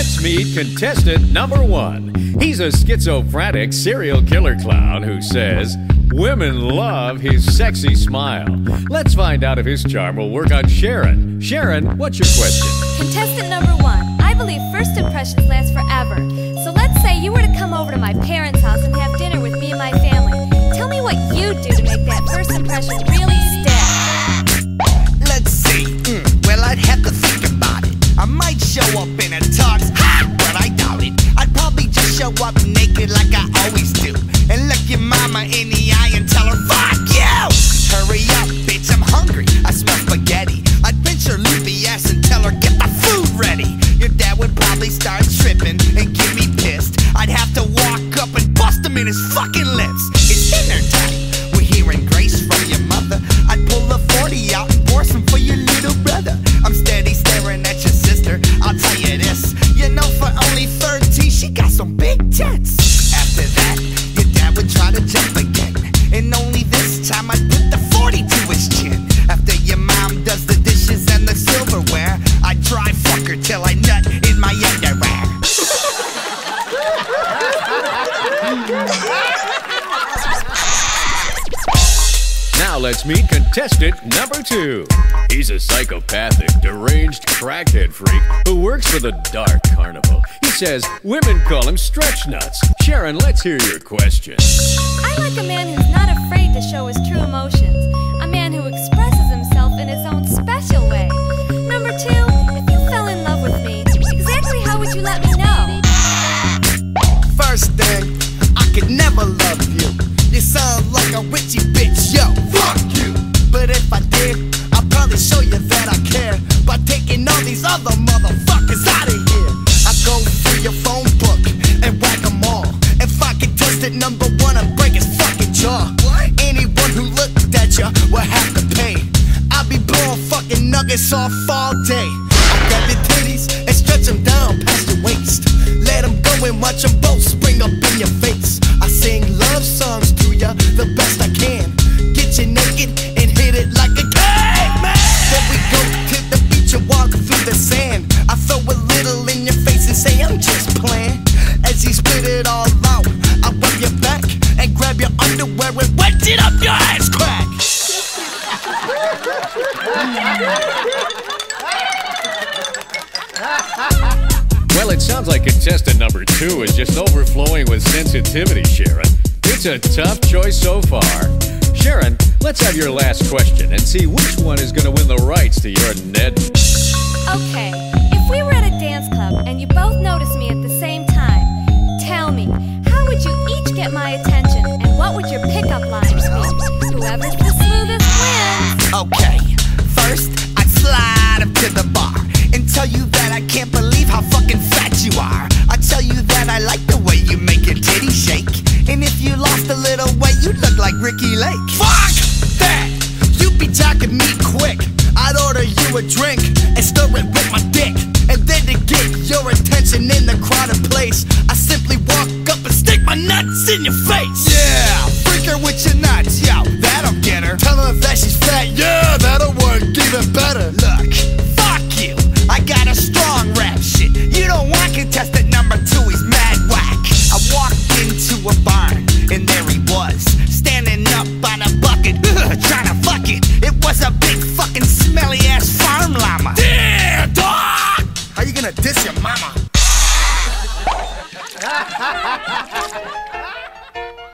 Let's meet contestant number one. He's a schizophrenic serial killer clown who says women love his sexy smile. Let's find out if his charm will work on Sharon. Sharon, what's your question? Contestant number one. I believe first impressions last forever. So let's say you were to come over to my parents' house and have dinner with me and my family. Tell me what you do to make that first impression really stick. Let's see. Well, I'd have to think about it. I might show up in a tux, but I doubt it. I'd probably just show up naked like I always do, and look your mama in the eye and tell her, fuck you! Hurry up, bitch, I'm hungry. I smell spaghetti. I'd pinch her loopy ass and tell her, get the food ready. Your dad would probably start tripping and get me pissed. I'd have to walk up and bust him in his fucking lips. It's dinner time. We're hearing grace from your mother. I'd pull the 40 out and pour some for your little brother. I'm steady staring at your sister. I'll tell you this, you know, for only 13, she got some big tits. After that, your dad would try to jump again, and only this time I'd put the 40 to his chin. After your mom does the dishes and the silverware, I'd dry fuck her till I nut in my underwear. Now let's meet contestant number two. He's a psychopathic, deranged crackhead freak who works for the Dark Carnival. He says women call him stretch nuts. Sharon, let's hear your question. I like a man who's not afraid to show his true emotions. A man who expresses himself in his own special way. Number two, if you fell in love with me, exactly how would you let me know? First thing, I could never love you. You sound like a witchy bitch, yo, fuck you. But if I did, I'd probably show you that I care by taking all these other motherfuckers out of here. I go through your phone book and whack them all, and find contestant number one and break his fucking jaw. Anyone who looked at you will have to pay. I'll be blowing fucking nuggets off all day. I grab your titties and stretch them down past your waist. Let them go and watch them both spring up in your face. I sing love songs to you the best I can. Get you naked and hit it like a caveman. Then we go to the beach and walk through the sand. I throw a little in your face and say I'm just playing. As you spit it all out, I rub your back and grab your underwear and wet it up your ass crack. Well, it sounds like contestant number two is just overflowing with sensitivity, Sharon. It's a tough choice so far. Sharon, let's have your last question and see which one is going to win the rights to your Ned. Okay, if we were at a dance club and you both noticed me at the same time, tell me, how would you each get my attention and what would your pickup lines be? Whoever's the smoothest wins. Okay, first I'd slide up to the bar and tell you that I can't believe how fucking fat you are. I tell you that I like the way you make your titty shake, and if you lost a little weight, you'd look like Ricky Lake. Fuck that! You'd be jacking me quick. I'd order you a drink and stir it with my dick, and then to get your attention in the crowded place, I simply walk up and stick my nuts in your face. Yeah, freak her with your nuts, yo, that'll get her. Tell her that she's fat, yeah, that'll work even better. Look, fuck you, I got a strong rap shit. You don't want contestant number two, he's mad whack. I walked into a barn, and there he was, standing up on a bucket, trying to fuck it. It was a big fucking smelly ass farm llama. Damn, dog! How you gonna diss your mama?